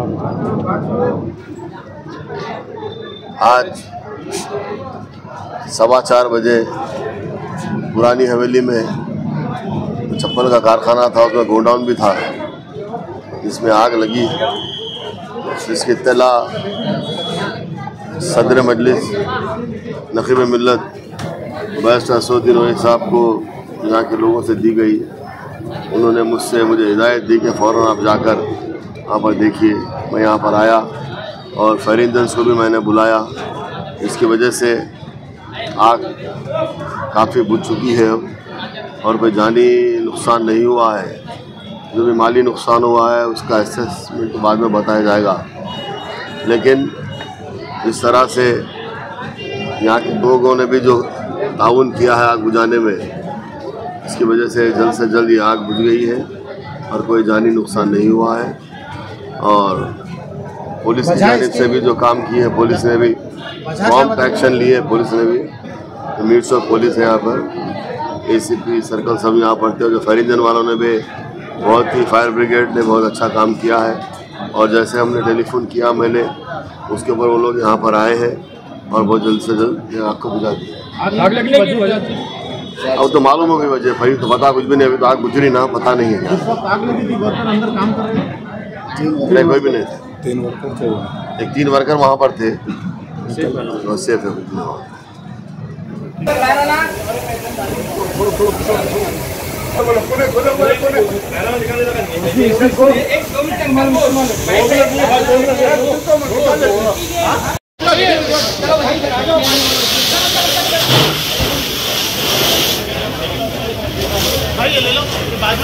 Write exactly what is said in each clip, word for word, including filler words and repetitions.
आज सवा चार बजे पुरानी हवेली में चप्पल का कारखाना था, उसमें गोडाउन भी था, जिसमें आग लगी, जिसकी इत्तला सदर मजलिस नकीब मिल्लत बैरिस्टर असदुद्दीन ओवैसी साहब को यहाँ के लोगों से दी गई। उन्होंने मुझसे मुझे हिदायत दी कि फ़ौरन आप जाकर वहाँ पर देखिए। मैं यहाँ पर आया और फायर इंजन्स को भी मैंने बुलाया। इसकी वजह से आग काफ़ी बुझ चुकी है और कोई जानी नुकसान नहीं हुआ है। जो भी माली नुकसान हुआ है उसका असेसमेंट बाद में बताया जाएगा, लेकिन इस तरह से यहाँ के लोगों ने भी जो ताउन किया है आग बुझाने में, इसकी वजह से जल्द से जल्द ये आग बुझ गई है और कोई जानी नुकसान नहीं हुआ है। और पुलिस की जानिब से भी जो काम किए हैं, पुलिस ने भी प्रॉम्प्ट एक्शन लिए। पुलिस ने भी मीट्स ऑफ पुलिस है यहाँ पर, एसीपी सर्कल सब यहाँ पर थे। जो फायर इंजन वालों ने भी बहुत ही, फायर ब्रिगेड ने बहुत अच्छा काम किया है। और जैसे हमने टेलीफोन किया मैंने, उसके ऊपर वो लोग यहाँ पर आए हैं और बहुत जल्द से जल्द आग को बुझा दिया। आग लगने की वजह अब तो मालूम होगी वजह, भाई तो पता कुछ भी नहीं, अभी तो आग बुझ रही ना, पता नहीं है। आग लगी थी, वर्कर अंदर काम कर रहे हैं? नहीं, कोई भी नहीं थे। तीन वर्कर थे, एक तीन वर्कर वहाँ पर थे, तो सेफ है कुछ नहीं। ले लो बाद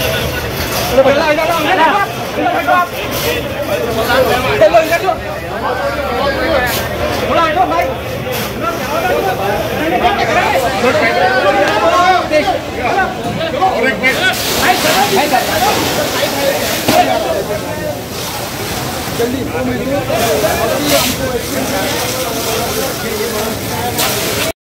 में जल्दी